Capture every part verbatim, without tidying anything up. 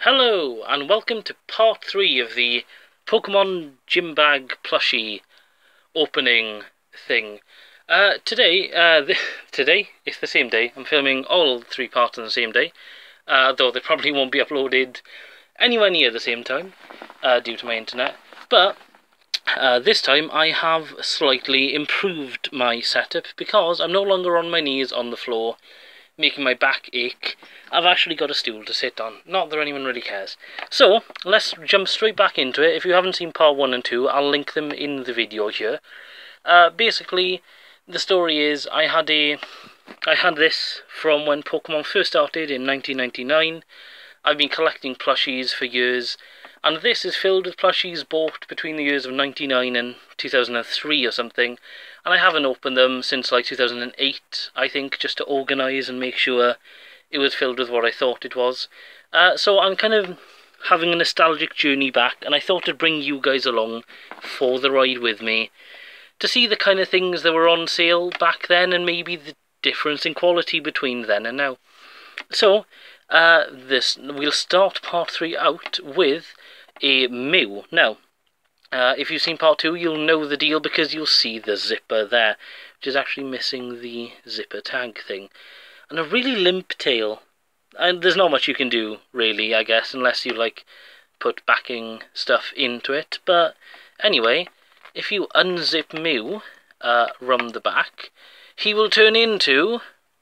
Hello, and welcome to part three of the Pokemon Gym Bag plushie opening thing. Uh, today, uh, th today, it's the same day. I'm filming all three parts on the same day, uh, though they probably won't be uploaded anywhere near the same time, uh, due to my internet. But, uh, this time I have slightly improved my setup, because I'm no longer on my knees on the floor, making my back ache. I've actually got a stool to sit on. Not that anyone really cares. So, let's jump straight back into it. If you haven't seen part one and two, I'll link them in the video here. Uh, basically, the story is, I had a... I had this from when Pokemon first started in nineteen ninety-nine. I've been collecting plushies for years, and this is filled with plushies bought between the years of ninety-nine and two thousand three or something. And I haven't opened them since like two thousand eight, I think, just to organise and make sure it was filled with what I thought it was. Uh, so I'm kind of having a nostalgic journey back, and I thought I'd bring you guys along for the ride with me to see the kind of things that were on sale back then, and maybe the difference in quality between then and now. So, uh, this we'll start part three out with a Mew. Now, Uh, if you've seen part two, you'll know the deal because you'll see the zipper there, which is actually missing the zipper tag thing. And a really limp tail. And there's not much you can do, really, I guess, unless you, like, put backing stuff into it. But, anyway, if you unzip Mew uh, from the back, he will turn into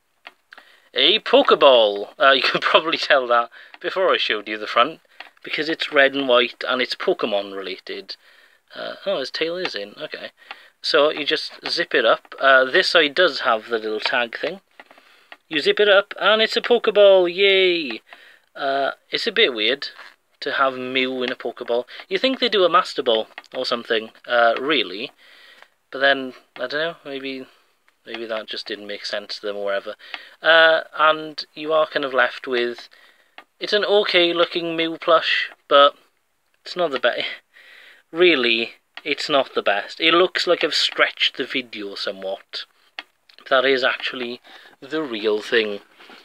a Pokeball. Uh, you can probably tell that before I showed you the front, because it's red and white and it's Pokemon related. Uh, oh, his tail is in, okay. So you just zip it up. Uh, this side does have the little tag thing. You zip it up and it's a Pokeball, yay! Uh, it's a bit weird to have Mew in a Pokeball. You think they do a Master Ball or something, uh, really. But then, I don't know, maybe maybe that just didn't make sense to them or whatever. Uh, and you are kind of left with... It's an okay looking Mew plush, but it's not the best. Really, it's not the best. It looks like I've stretched the video somewhat. That is actually the real thing.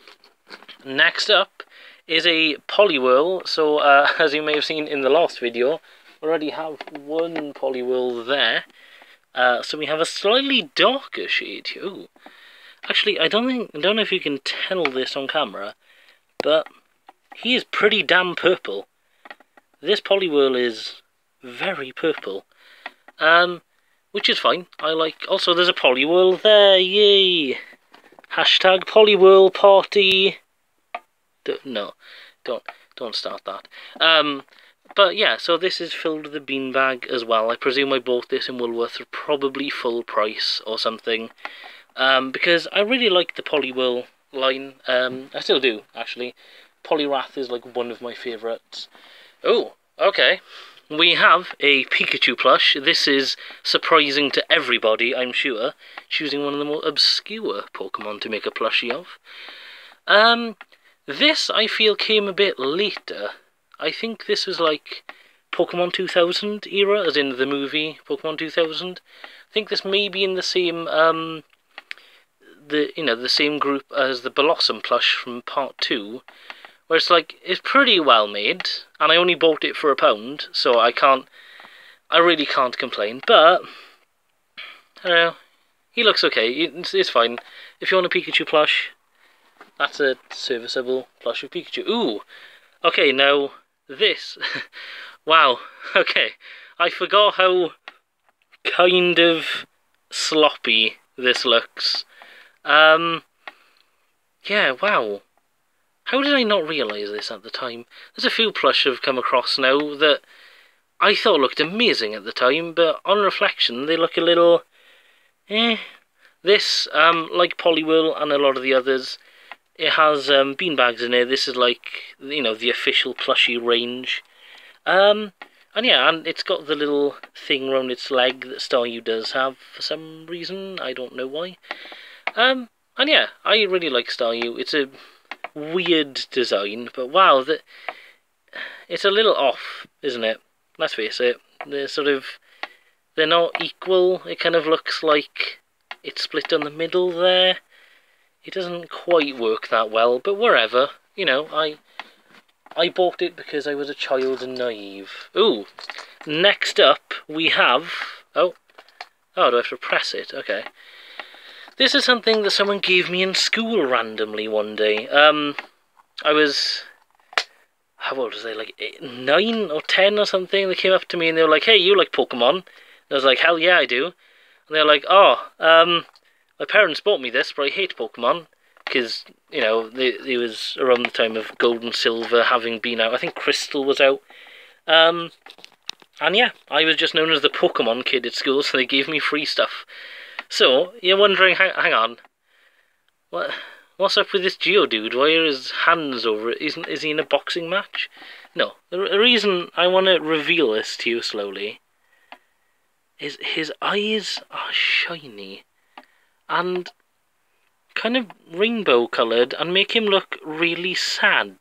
Next up is a Poliwhirl. So, uh, as you may have seen in the last video, we already have one Poliwhirl there. Uh, so we have a slightly darker shade here. Ooh. Actually, I don't think I don't know if you can tell this on camera, but he is pretty damn purple. This Poliwhirl is very purple, um, which is fine. I like. Also, there's a Poliwhirl there. Yay! Hashtag Poliwhirl party. D no, don't don't start that. Um, but yeah, so this is filled with a beanbag as well. I presume I bought this in Woolworth for probably full price or something, um, because I really like the Poliwhirl line. Um, I still do actually. Poliwrath is like one of my favourites. Oh, okay. We have a Pikachu plush. This is surprising to everybody, I'm sure. Choosing one of the more obscure Pokemon to make a plushie of. Um, this, I feel, came a bit later. I think this was like Pokemon two thousand era, as in the movie Pokemon two thousand. I think this may be in the same, um, the you know, the same group as the Blossom plush from part two. Where it's like, it's pretty well made, and I only bought it for a pound, so I can't, I really can't complain, but, I don't know, he looks okay, it's, it's fine. If you want a Pikachu plush, that's a serviceable plush of Pikachu. Ooh, okay, now, this, wow, okay, I forgot how kind of sloppy this looks. Um, yeah, wow. How did I not realise this at the time? There's a few plush I've come across now that I thought looked amazing at the time, but on reflection they look a little... eh. This, um, like Poliwhirl and a lot of the others, it has um, beanbags in it. This is like, you know, the official plushie range. Um, and yeah, and it's got the little thing around its leg that Staryu does have for some reason. I don't know why. Um, and yeah, I really like Staryu. It's a weird design, but wow, that it's a little off, isn't it? Let's face it. They're sort of, they're not equal. It kind of looks like it's split down the middle there. It doesn't quite work that well, but wherever, you know, I I bought it because I was a child and naive. Ooh, next up we have... Oh, oh, do I have to press it? Okay. This is something that someone gave me in school randomly one day. Um, I was... How old was I? Like eight, nine or ten or something? They came up to me and they were like, hey, you like Pokemon? And I was like, hell yeah, I do. And they were like, oh, um, my parents bought me this, but I hate Pokemon. Because, you know, it was around the time of Gold and Silver having been out. I think Crystal was out. Um, and yeah, I was just known as the Pokemon kid at school, so they gave me free stuff. So, you're wondering, hang, hang on, what, what's up with this Geodude? Why are his hands over it? Isn't, is he in a boxing match? No, the, the reason I want to reveal this to you slowly is his eyes are shiny. And... kind of rainbow coloured and make him look really sad.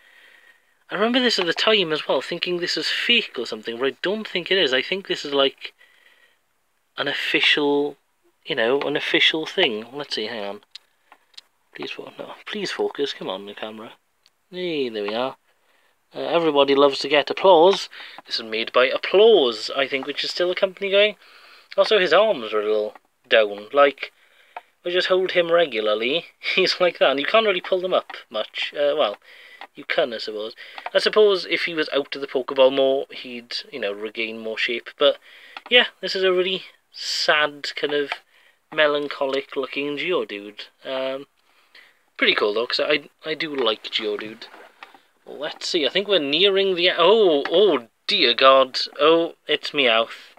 I remember this at the time as well, thinking this is fake or something, but I don't think it is. I think this is like an official, you know, an official thing. Let's see, hang on. Please focus. No, please focus. Come on, the camera. Hey, there we are. Uh, everybody loves to get applause. This is made by Applause, I think, which is still a company going. Also, his arms are a little down, like... I just hold him regularly, he's like that, and you can't really pull them up much. Uh, well, you can, I suppose. I suppose if he was out of the Pokeball more, he'd, you know, regain more shape. But, yeah, this is a really sad, kind of melancholic-looking Geodude. Um, pretty cool, though, because I, I do like Geodude. Well, let's see, I think we're nearing the... Oh, oh, dear God. Oh, it's Meowth.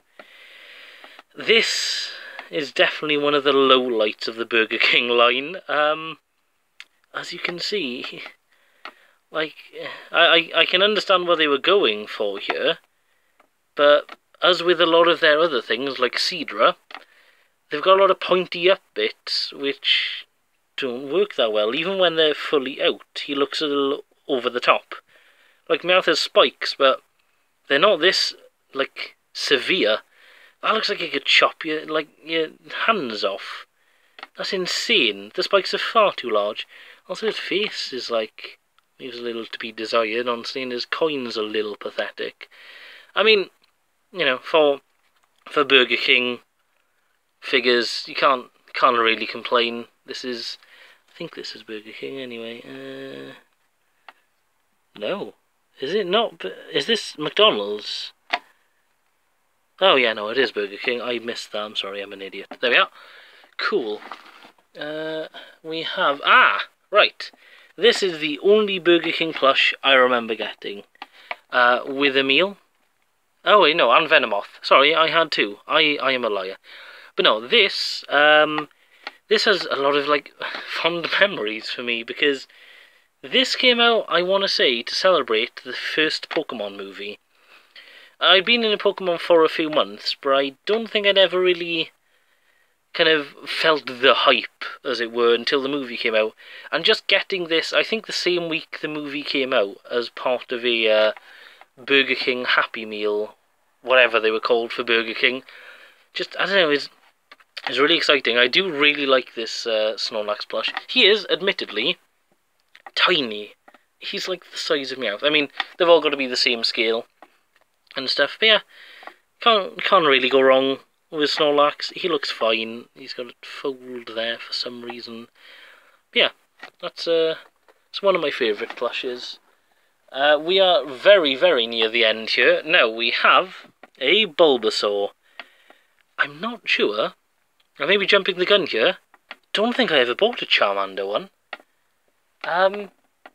This... is definitely one of the lowlights of the Burger King line. Um, as you can see, like, I, I, I can understand what they were going for here, but as with a lot of their other things, like Seadra, they've got a lot of pointy up bits, which don't work that well. Even when they're fully out, he looks a little over the top. Like, Meowth has spikes, but they're not this, like, severe. That looks like it could chop your, like, your hands off. That's insane. The spikes are far too large. Also, his face is, like, leaves a little to be desired, honestly, and his coin's a little pathetic. I mean, you know, for for Burger King figures, you can't can't really complain. This is, I think this is Burger King anyway. Uh, no, is it not? Is this McDonald's? Oh yeah, no, it is Burger King. I missed that. I'm sorry, I'm an idiot. There we are. Cool. Uh, we have... Ah! Right. This is the only Burger King plush I remember getting. Uh, with a meal. Oh wait, no, and Venomoth. Sorry, I had two. I, I am a liar. But no, this... Um, this has a lot of, like, fond memories for me, because this came out, I want to say, to celebrate the first Pokemon movie. I'd been in a Pokemon for a few months, but I don't think I'd ever really kind of felt the hype, as it were, until the movie came out. And just getting this, I think the same week the movie came out, as part of a uh, Burger King Happy Meal, whatever they were called for Burger King. Just, I don't know, it's, it's really exciting. I do really like this uh, Snorlax plush. He is, admittedly, tiny. He's like the size of Meowth. I mean, they've all got to be the same scale and stuff, but yeah, can't, can't really go wrong with Snorlax. He looks fine. He's got a fold there for some reason. But yeah, that's uh, it's one of my favourite plushes. Uh, we are very, very near the end here. Now, we have a Bulbasaur. I'm not sure. I may be jumping the gun here. Don't think I ever bought a Charmander one. Um,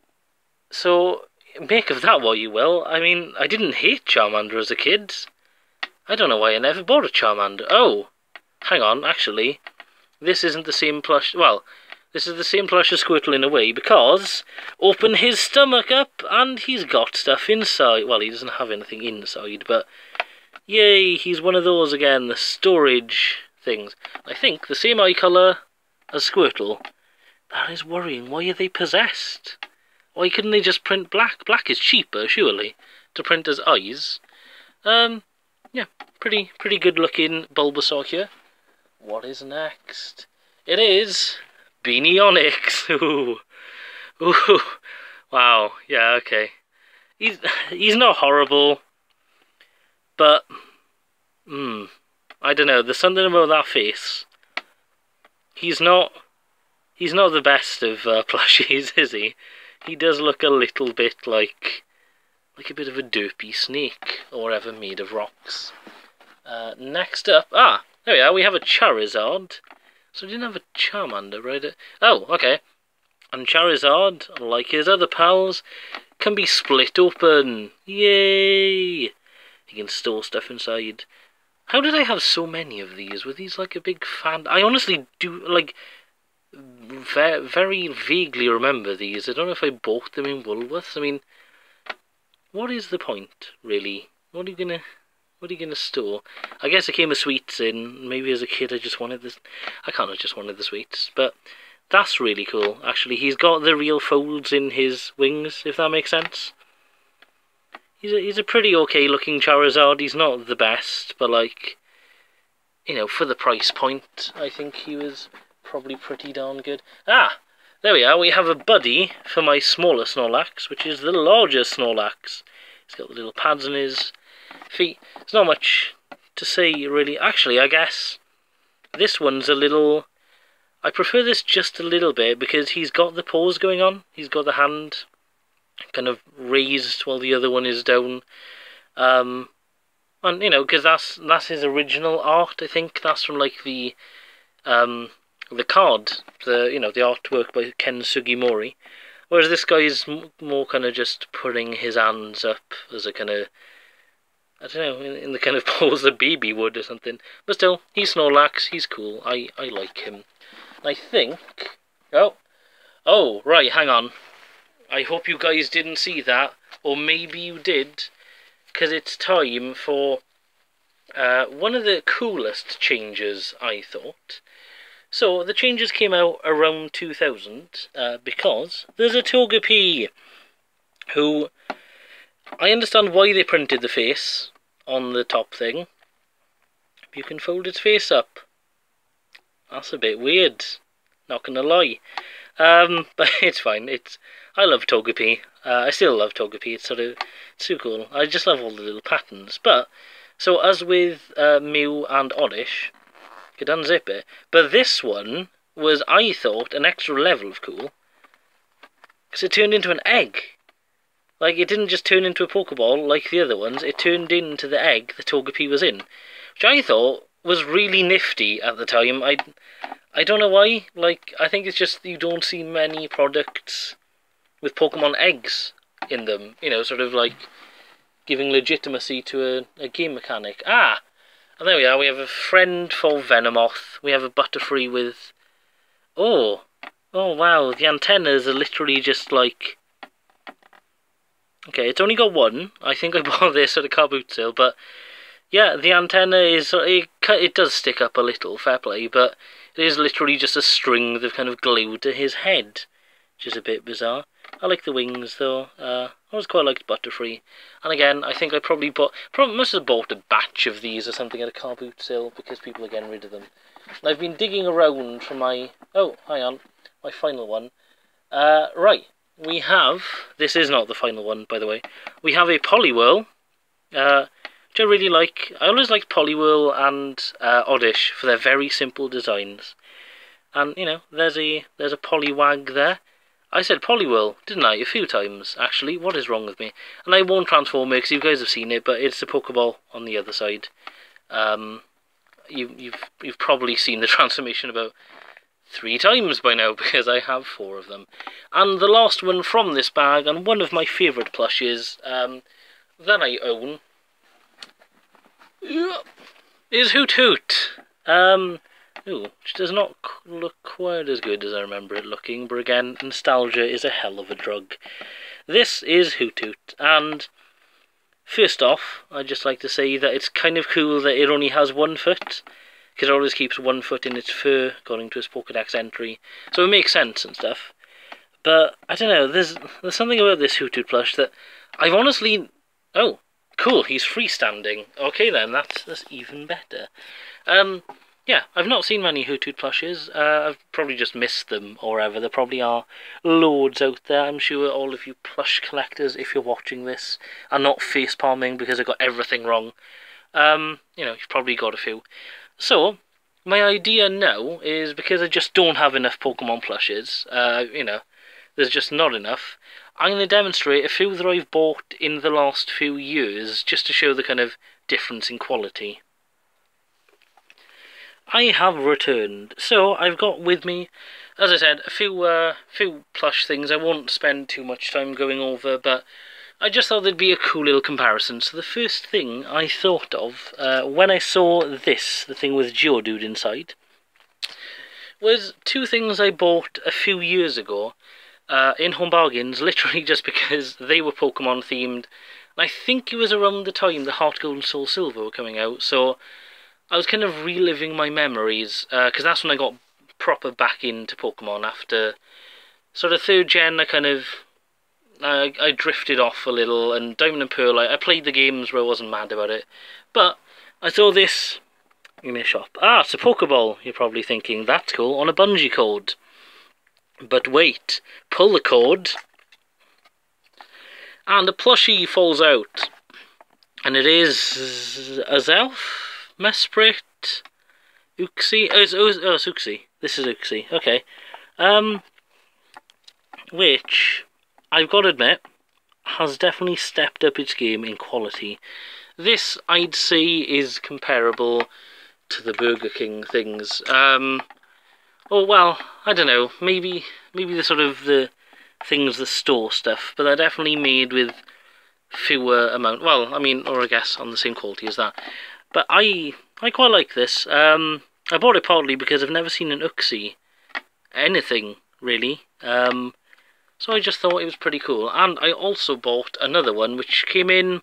so... make of that what you will. I mean, I didn't hate Charmander as a kid. I don't know why I never bought a Charmander. Oh, hang on, actually. This isn't the same plush... Well, this is the same plush as Squirtle in a way, because... Open his stomach up, and he's got stuff inside. Well, he doesn't have anything inside, but... Yay, he's one of those again, the storage things. I think the same eye colour as Squirtle. That is worrying. Why are they possessed? Why couldn't they just print black? Black is cheaper, surely, to print as eyes. Um, yeah, pretty pretty good looking Bulbasaur here. What is next? It is Beanie Onyx. Ooh, ooh, wow. Yeah, okay. he's he's not horrible, but hmm, I don't know. There's something about that face. He's not he's not the best of uh, plushies, is he? He does look a little bit like like a bit of a derpy snake or whatever, made of rocks. Uh, next up, ah, there we are. We have a Charizard. So we didn't have a Charmander, right? Oh, okay. And Charizard, like his other pals, can be split open. Yay! He can store stuff inside. How did I have so many of these? Were these like a big fan? I honestly do, like, ve very vaguely remember these. I don't know if I bought them in Woolworths. I mean, what is the point, really? What are you gonna... What are you going to store? I guess it came with sweets in. Maybe as a kid I just wanted this. I can't have just wanted the sweets. But that's really cool. Actually, he's got the real folds in his wings, if that makes sense. He's a, he's a pretty okay looking Charizard. He's not the best, but like, you know, for the price point, I think he was probably pretty darn good. Ah! There we are. We have a buddy for my smaller Snorlax, which is the larger Snorlax. He's got the little pads on his feet. There's not much to say, really. Actually, I guess this one's a little... I prefer this just a little bit, because he's got the paws going on. He's got the hand kind of raised while the other one is down. Um, and, you know, because that's, that's his original art, I think. That's from, like, the... Um, the card. The, you know, the artwork by Ken Sugimori. Whereas this guy is more kind of just putting his hands up as a kind of... I don't know, in, in the kind of pose a baby would or something. But still, he's Snorlax, he's cool, I, I like him. I think... Oh, oh, right, hang on. I hope you guys didn't see that, or maybe you did, because it's time for uh, one of the coolest changes, I thought. So, the changes came out around two thousand, uh, because there's a Togepi, who... I understand why they printed the face on the top thing. You can fold its face up. That's a bit weird, not gonna lie. Um, but it's fine. It's I love Togepi. Uh, I still love Togepi. It's sort of it's so cool. I just love all the little patterns. But so as with uh, Mew and Oddish, you could unzip it. But this one was, I thought, an extra level of cool, because it turned into an egg. Like, it didn't just turn into a Pokeball like the other ones, it turned into the egg the Togepi was in. Which I thought was really nifty at the time. I, I don't know why. Like, I think it's just you don't see many products with Pokemon eggs in them. You know, sort of like giving legitimacy to a, a game mechanic. Ah! And there we are. We have a friend for Venomoth. We have a Butterfree with... Oh! Oh, wow. The antennas are literally just like... Okay, it's only got one. I think I bought this at a car boot sale, but yeah, the antenna is, it, it does stick up a little, fair play, but it is literally just a string they've kind of glued to his head, which is a bit bizarre. I like the wings though. uh, I always quite liked Butterfree, and again, I think I probably bought, probably must have bought a batch of these or something at a car boot sale, because people are getting rid of them. And I've been digging around for my, oh, hang on, my final one. Uh, right. We have, this is not the final one, by the way, we have a Poliwhirl, uh, which I really like. I always liked Poliwhirl and uh, Oddish for their very simple designs. And, you know, there's a there's a Poliwag there. I said Poliwhirl, didn't I, a few times, actually. What is wrong with me? And I won't transform it, because you guys have seen it, but it's a Pokeball on the other side. Um, you, you've, you've probably seen the transformation about three times by now, because I have four of them. And the last one from this bag, and one of my favourite plushes um, that I own, is Hoot Hoot. Um, ooh, which does not look quite as good as I remember it looking, but again, nostalgia is a hell of a drug. This is Hoot Hoot, and first off, I'd just like to say that it's kind of cool that it only has one foot, because it always keeps one foot in its fur, according to its Pokédex entry. So it makes sense and stuff. But, I don't know, there's there's something about this Hoot Hoot plush that I've honestly... Oh, cool, he's freestanding. Okay then, that's, that's even better. Um, yeah, I've not seen many Hoothoot plushes. Uh, I've probably just missed them or whatever. There probably are loads out there. I'm sure all of you plush collectors, if you're watching this, are not face palming because I got everything wrong. Um, you know, you've probably got a few. So, my idea now is, because I just don't have enough Pokemon plushes, uh, you know, there's just not enough, I'm going to demonstrate a few that I've bought in the last few years, just to show the kind of difference in quality. I have returned, so I've got with me, as I said, a few, uh, few plush things. I won't spend too much time going over, but I just thought there'd be a cool little comparison. So the first thing I thought of, uh, when I saw this, the thing with Geodude inside, was two things I bought a few years ago, uh, in Home Bargains, literally just because they were Pokemon themed. And I think it was around the time the Heart Gold and Soul Silver were coming out, so I was kind of reliving my memories, because uh, that's when I got proper back into Pokemon. After sort of third gen, I kind of, I, I drifted off a little, and Diamond and Pearl, I, I played the games where I wasn't mad about it. But I saw this in a shop. Ah, it's a Pokeball, you're probably thinking. That's cool, on a bungee cord. But wait, pull the cord, and a plushie falls out. And it is a Zelf? Mesprit, Uxie, oh, it's, oh, it's Uxie, this is Uxie, okay, um, which, I've got to admit, has definitely stepped up its game in quality. This, I'd say, is comparable to the Burger King things, um, or, well, I don't know, maybe, maybe the sort of the things, the store stuff, but they're definitely made with fewer amount, well, I mean, or I guess on the same quality as that. But I I quite like this. Um, I bought it partly because I've never seen an Uxie anything, really. Um, so I just thought it was pretty cool. And I also bought another one, which came in,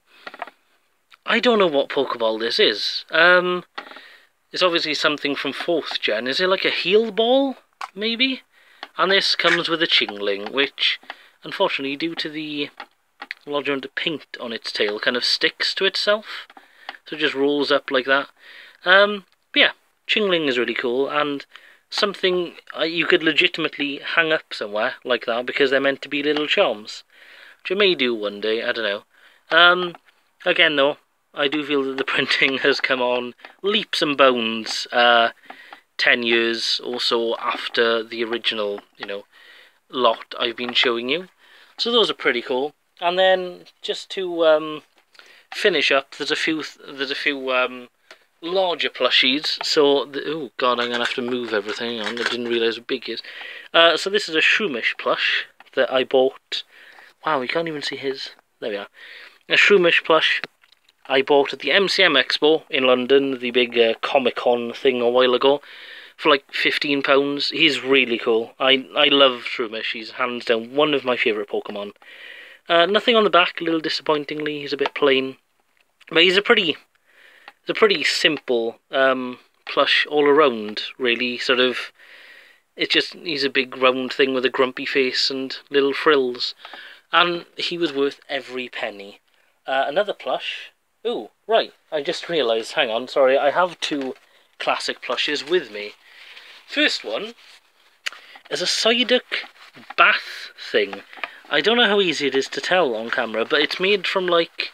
I don't know what Pokeball this is. Um, it's obviously something from fourth gen. Is it like a heal ball, maybe? And this comes with a Chingling, which, unfortunately, due to the large amount of paint on its tail, kind of sticks to itself. So it just rolls up like that. Um, but yeah, Chingling is really cool, and something uh, you could legitimately hang up somewhere like that, because they're meant to be little charms. Which I may do one day, I don't know. Um, again though, I do feel that the printing has come on leaps and bounds, uh, ten years or so after the original, you know, lot I've been showing you. So those are pretty cool. And then, just to, um... finish up, there's a few there's a few um larger plushies. So the, oh god, I'm gonna have to move everything on. I didn't realise how big it is. Uh, so this is a Shroomish plush that I bought. Wow, you can't even see his. There we are. A Shroomish plush I bought at the M C M Expo in London, the big uh, Comic Con thing a while ago, for like fifteen pounds. He's really cool. I I love Shroomish. He's hands down one of my favourite Pokemon. Uh, nothing on the back, a little disappointingly. He's a bit plain. But he's a pretty, he's a pretty simple um, plush all around, really. Sort of, it's just, he's a big round thing with a grumpy face and little frills. And he was worth every penny. Uh, another plush. Ooh, right, I just realised, hang on, sorry, I have two classic plushes with me. First one is a Psyduck bath thing. I don't know how easy it is to tell on camera, but it's made from, like,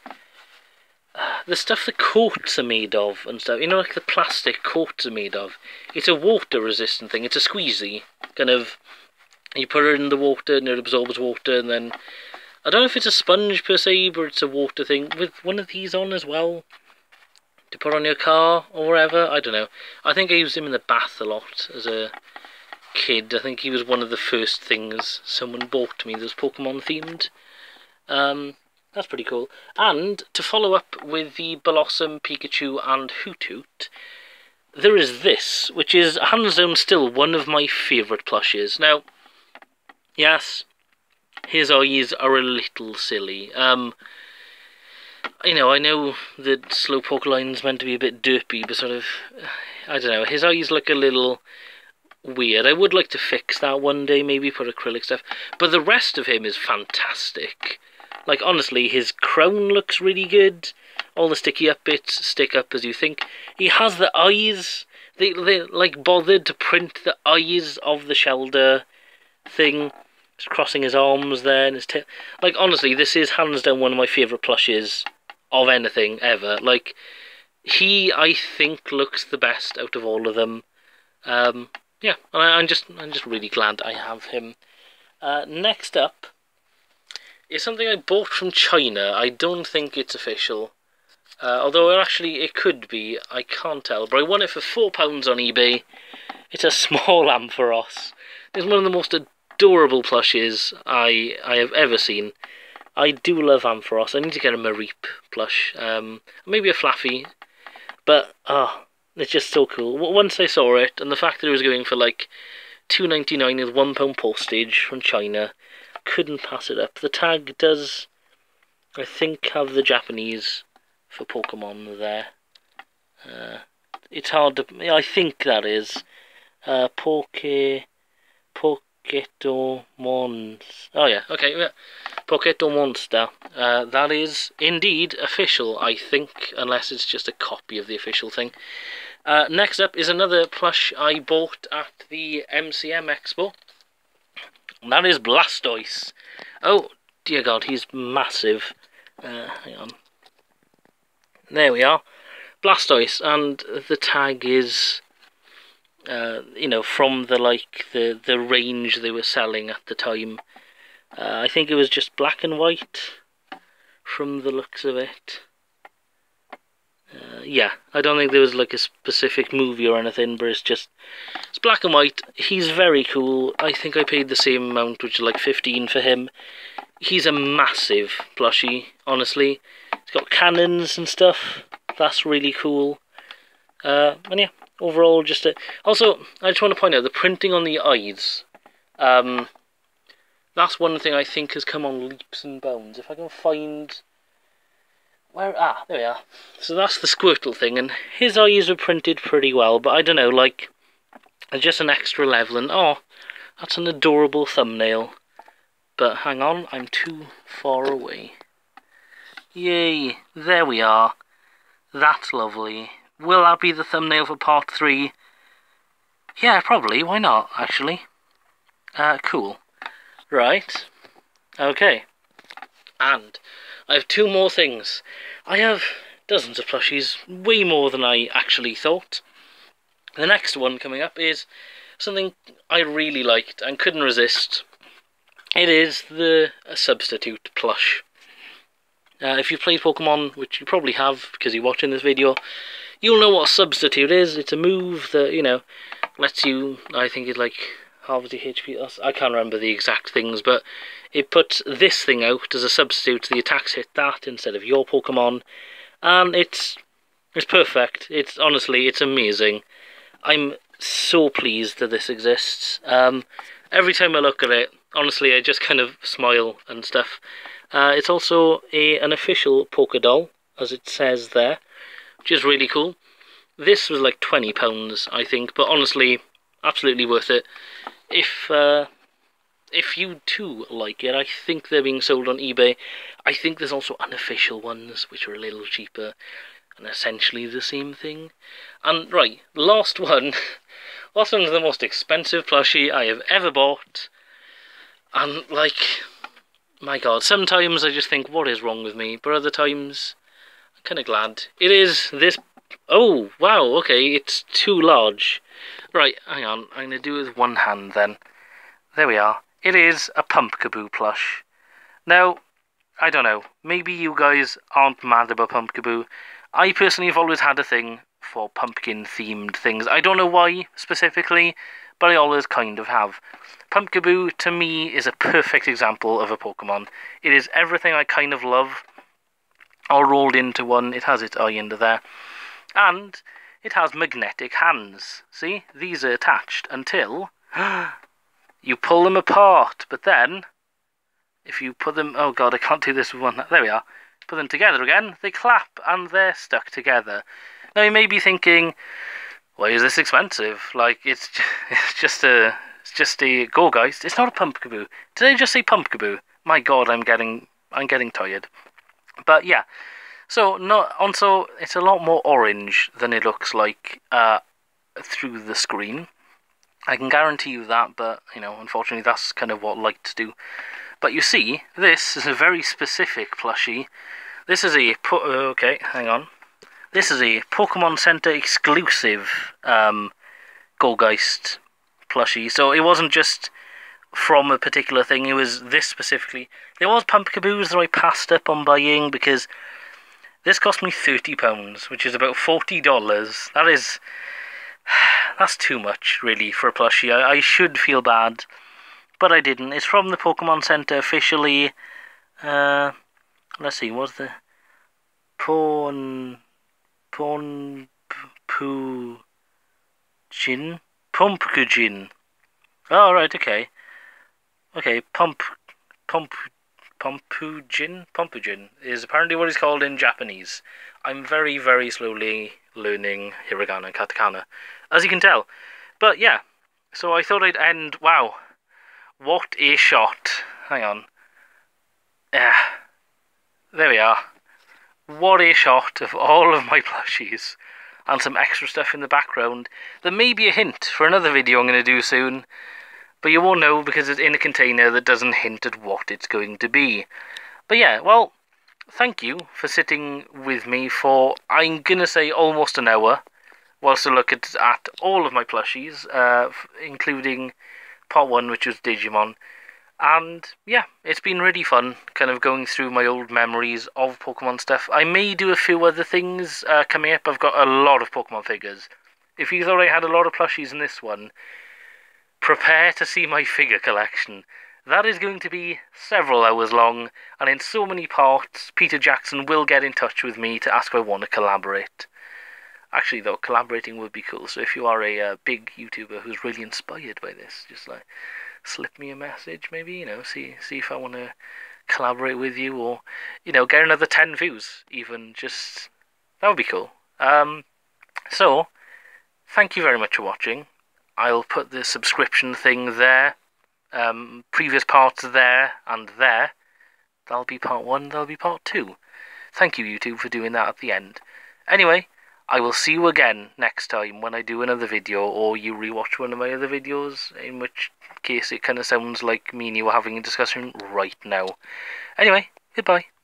the stuff the coats are made of and stuff. You know, like the plastic coats are made of. It's a water-resistant thing. It's a squeezy. Kind of, you put it in the water and it absorbs water, and then, I don't know if it's a sponge per se, but it's a water thing. With one of these on as well, to put on your car or whatever. I don't know. I think I used him in the bath a lot as a kid. I think he was one of the first things someone bought me that was Pokemon themed. Um... That's pretty cool. And to follow up with the Blossom, Pikachu and Hoothoot, there is this, which is hands down still one of my favourite plushes. Now, yes, his eyes are a little silly. Um, you know, I know that Slowpoke line's meant to be a bit derpy, but sort of, I don't know, his eyes look a little weird. I would like to fix that one day, maybe put acrylic stuff, but the rest of him is fantastic. Like, honestly, his crown looks really good. All the sticky up bits stick up as you think. He has the eyes they, they like bothered to print the eyes of the Shelder thing, just crossing his arms there, and his tail. Like, honestly, this is hands down one of my favourite plushes of anything ever. Like, he, I think, looks the best out of all of them. Um, yeah, and I, I'm just, I'm just really glad I have him. Uh, next up is something I bought from China. I don't think it's official. Uh, although actually it could be, I can't tell. But I won it for four pounds on eBay. It's a small Ampharos. It's one of the most adorable plushes I I have ever seen. I do love Ampharos. I need to get a Mareep plush. Um, maybe a Flaffy. But, oh, it's just so cool. Once I saw it, and the fact that it was going for like two ninety-nine with one pound postage from China, couldn't pass it up. The tag does, I think, have the Japanese for Pokemon there. Uh, it's hard to, I think that is. Uh, Poke, Poketo Monster. Oh yeah, okay, yeah. Poketo Monster. Uh, that is indeed official, I think, unless it's just a copy of the official thing. Uh, next up is another plush I bought at the M C M Expo. And that is Blastoise. Oh, dear God, he's massive. Uh, hang on. There we are. Blastoise, and the tag is, uh, you know, from the, like, the, the range they were selling at the time. Uh, I think it was just black and white, from the looks of it. Uh, yeah, I don't think there was like a specific movie or anything, but it's just, it's black and white. He's very cool. I think I paid the same amount, which is like fifteen for him. He's a massive plushie, honestly. He's got cannons and stuff. That's really cool. Uh, and yeah, overall just a... Also, I just want to point out the printing on the eyes. Um, that's one thing I think has come on leaps and bounds. If I can find... Where, ah, there we are. So that's the Squirtle thing, and his eyes are printed pretty well, but I don't know, like, just an extra level, and oh, that's an adorable thumbnail. But hang on, I'm too far away. Yay, there we are. That's lovely. Will that be the thumbnail for part three? Yeah, probably, why not, actually? Uh, cool. Right. Okay. And I have two more things. I have dozens of plushies, way more than I actually thought. The next one coming up is something I really liked and couldn't resist. It is the a Substitute plush. Uh, if you've played Pokemon, which you probably have because you're watching this video, you'll know what Substitute is. It's a move that, you know, lets you, I think it's like halves the H P. I can't remember the exact things, but it puts this thing out as a substitute. The attacks hit that instead of your Pokemon, and it's it's perfect. It's honestly, it's amazing. I'm so pleased that this exists. Um, every time I look at it, honestly, I just kind of smile and stuff. Uh, it's also a an official Pokédoll, as it says there, which is really cool. This was like twenty pounds, I think, but honestly, absolutely worth it. If uh, if you too like it, I think they're being sold on eBay. I think there's also unofficial ones, which are a little cheaper, and essentially the same thing. And right, last one. Last one's the most expensive plushie I have ever bought. And, like, my God, sometimes I just think, what is wrong with me? But other times, I'm kind of glad. It is this... Oh, wow, okay, it's too large. Right, hang on, I'm going to do it with one hand then. There we are. It is a Pumpkaboo plush. Now, I don't know, maybe you guys aren't mad about Pumpkaboo. I personally have always had a thing for pumpkin-themed things. I don't know why, specifically, but I always kind of have. Pumpkaboo, to me, is a perfect example of a Pokemon. It is everything I kind of love, all rolled into one. It has its eye under there. And it has magnetic hands. See? These are attached until you pull them apart. But then, if you put them... Oh God, I can't do this with one... There we are. Put them together again, they clap, and they're stuck together. Now, you may be thinking, why is this expensive? Like, it's just, it's just a... It's just a Go-Geist. It's not a Pumpkaboo. Did I just say Pumpkaboo? My God, I'm getting... I'm getting tired. But, yeah. So, no, also, it's a lot more orange than it looks like. Uh, through the screen. I can guarantee you that, but, you know, unfortunately that's kind of what lights do. But you see, this is a very specific plushie. This is a, po okay, hang on. This is a Pokemon Center exclusive um, Goldgeist plushie. So it wasn't just from a particular thing, it was this specifically. There was Pumpkaboos that I passed up on buying because this cost me thirty pounds, which is about forty dollars. That is... That's too much, really, for a plushie. I, I should feel bad, but I didn't. It's from the Pokemon Center officially. Uh, let's see, what's the... Pon... Pon... Poo... Jin? Pumpkujin. Oh, right, okay. Okay, Pump... Pump... Pumpujin? Pumpujin is apparently what it's called in Japanese. I'm very, very slowly learning hiragana and katakana, as you can tell. But yeah, so I thought I'd end... Wow, what a shot. Hang on. Yeah, there we are. What a shot of all of my plushies. And some extra stuff in the background. There may be a hint for another video I'm going to do soon, but you won't know because it's in a container that doesn't hint at what it's going to be. But yeah, well, thank you for sitting with me for, I'm going to say, almost an hour, whilst I look at, at all of my plushies, uh, including part one, which was Digimon. And yeah, it's been really fun, kind of going through my old memories of Pokemon stuff. I may do a few other things uh, coming up. I've got a lot of Pokemon figures. If you thought I had a lot of plushies in this one, prepare to see my figure collection. That is going to be several hours long, and in so many parts, Peter Jackson will get in touch with me to ask if I want to collaborate. Actually, though, collaborating would be cool, so if you are a uh, big YouTuber who's really inspired by this, just like, slip me a message, maybe, you know, see see if I want to collaborate with you, or, you know, get another ten views, even, just, that would be cool. Um, so, thank you very much for watching. I'll put the subscription thing there, um, previous parts there and there. That'll be part one, that'll be part two. Thank you, YouTube, for doing that at the end. Anyway, I will see you again next time when I do another video, or you rewatch one of my other videos, in which case it kind of sounds like me and you are having a discussion right now. Anyway, goodbye.